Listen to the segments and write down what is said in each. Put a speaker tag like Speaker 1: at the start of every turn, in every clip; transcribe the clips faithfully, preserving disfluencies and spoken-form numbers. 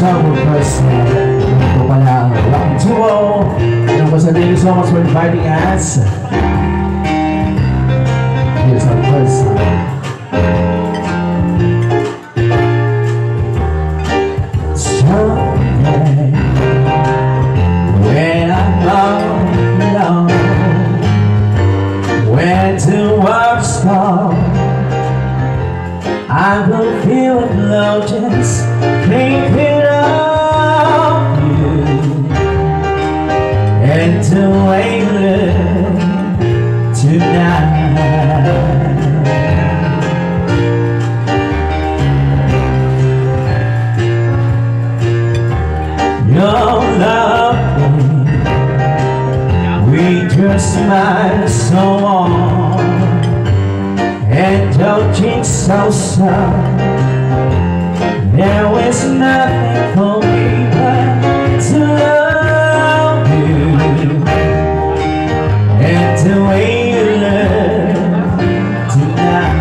Speaker 1: summer person. Ito pala ang Rocky Duo. And was thank you so much for inviting us. Here's our first song. Someday, when I'm all alone, when the world's gone, I will feel a glow just thinking of you and the way you look tonight. Your love with your smile so warm and your cheeks so soft. There was nothing for me but to love you and the way you look tonight.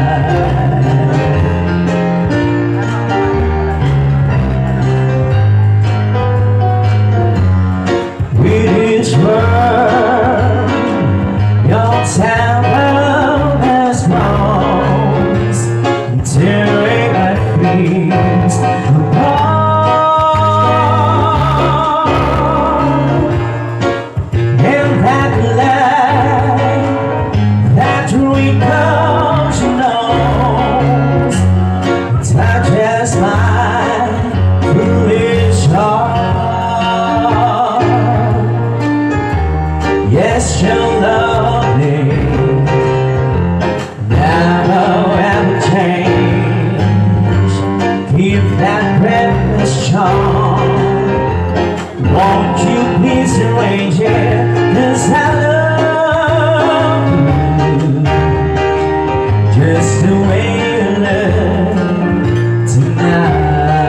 Speaker 1: With each word, your town has bones tearing my feet apart. And that light that twinkles your nose touches my foolish heart. Yes, you love me, never ever change. Keep that breathless charm. Won't you please arrange it? 'Cause I love you just the way you look tonight.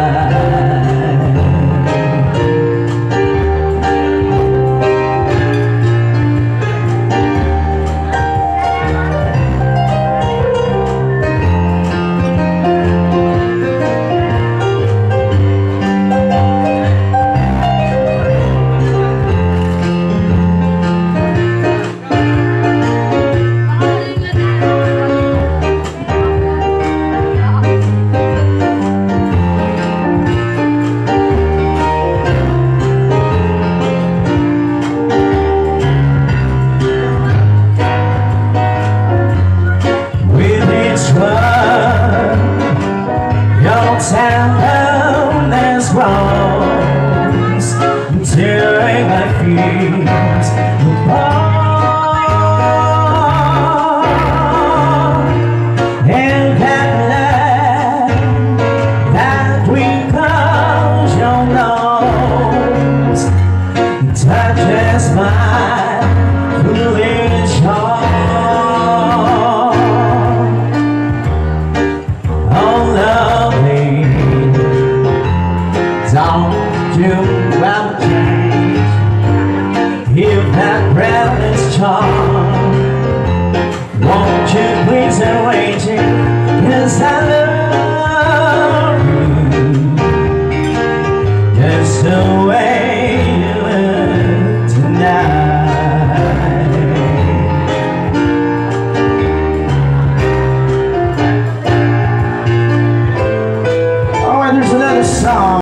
Speaker 1: Town has rose, tearing my feet apart. And that light that twinkles your nose touches my foolish heart. Oh, lovely, don't you ever change. Give that breathless charm. Won't you please arrange it? 'Cause I love